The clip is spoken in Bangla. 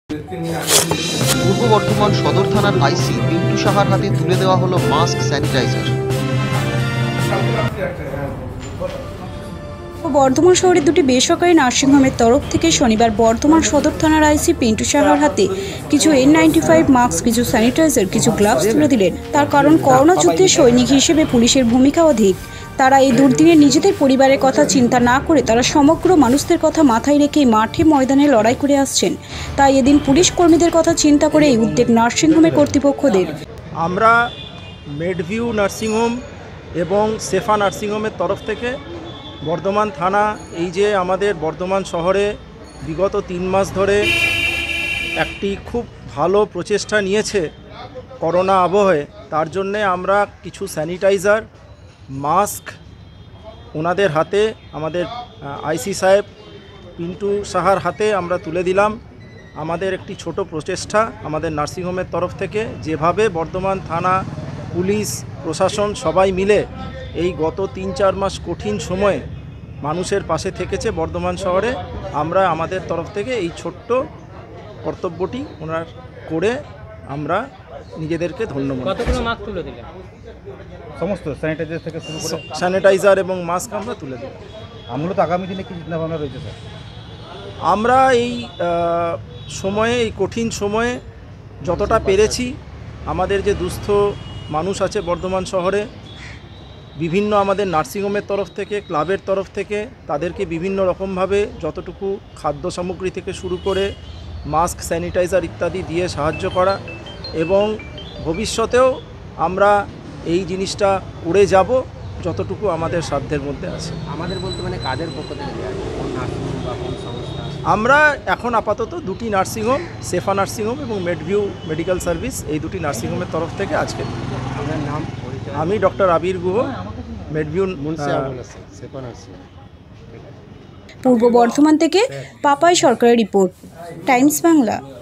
পূর্ব বর্ধমান সদর থানার আইসি পিন্টু সাহার হাতে তুলে দেওয়া হলো মাস্ক, স্যানিটাইজার। বর্ধমান শহরের দুটি বেসরকারি নার্সিংহোমের তরফ থেকে শনিবার বর্ধমান সদর থানার আইসি পিন্টু সাহার হাতে কিছু N95 মাস্ক, কিছু স্যানিটাইজার, কিছু গ্লাভস তুলে দিলেন। তার কারণ, করোনা যুদ্ধে সৈনিক হিসেবে পুলিশের ভূমিকা অধিক। তারা এই দুর্দিনে নিজেদের পরিবারের কথা চিন্তা না করে তারা সমগ্র মানুষদের কথা মাথায় রেখে মাঠে ময়দানে লড়াই করে আসছেন। তাই এদিন পুলিশ কর্মীদের কথা চিন্তা করে এই উদ্যোগ নার্সিংহোমের কর্তৃপক্ষদের। আমরা মেডভিউ নার্সিংহোম এবং সেফা নার্সিংহোমের তরফ থেকে বর্ধমান থানা, এই যে আমাদের বর্ধমান শহরে বিগত 3 মাস ধরে একটি খুব ভালো প্রচেষ্টা নিয়েছে করোনা আবহে, তার জন্যে আমরা কিছু স্যানিটাইজার, মাস্ক ওনাদের হাতে, আমাদের আইসি সাহেব পিন্টু সাহার হাতে আমরা তুলে দিলাম। আমাদের একটি ছোট প্রচেষ্টা আমাদের নার্সিংহোমের তরফ থেকে, যেভাবে বর্ধমান থানা, পুলিশ প্রশাসন সবাই মিলে এই গত 3-4 মাস কঠিন সময়ে মানুষের পাশে থেকেছে বর্ধমান শহরে, আমরা আমাদের তরফ থেকে এই ছোট্ট কর্তব্যটি ওনার করে আমরা নিজেদেরকে ধন্যবাদ। কতগুলো মাস্ক তুলে দিলেন? সমস্ত স্যানিটাইজার থেকে শুরু করে স্যানিটাইজার এবং মাস্ক আমরা তুলে দিই। মূলত আগামী দিনে কি চিন্তাভাবনা রয়েছে স্যার? আমরা এই সময়ে, এই কঠিন সময়ে যতটা পেরেছি, আমাদের যে দুস্থ মানুষ আছে বর্ধমান শহরে, বিভিন্ন আমাদের নার্সিংহোমের তরফ থেকে, ক্লাবের তরফ থেকে তাদেরকে বিভিন্ন রকমভাবে যতটুকু খাদ্য সামগ্রী থেকে শুরু করে মাস্ক, স্যানিটাইজার ইত্যাদি দিয়ে সাহায্য করা, এবং ভবিষ্যতেও আমরা এই জিনিসটা করে যাব যতটুকু আমাদের সাধ্যের মধ্যে আছে। আমাদের বলতে মানে কাদের পক্ষ থেকে দেওয়া হয়? কোন নার্সিংহোম বা কোন সংস্থা? আমরা এখন আপাতত দুটি নার্সিংহোম, সেফা নার্সিংহোম এবং মেডভিউ মেডিকেল সার্ভিস, এই দুটি নার্সিংহোমের তরফ থেকে আজকে। আপনার নাম? আমি doctor Abir Guha, Medview Sefa nursing. Purba Bardhaman থেকে পাপাই সরকারের রিপোর্ট, টাইমস বাংলা।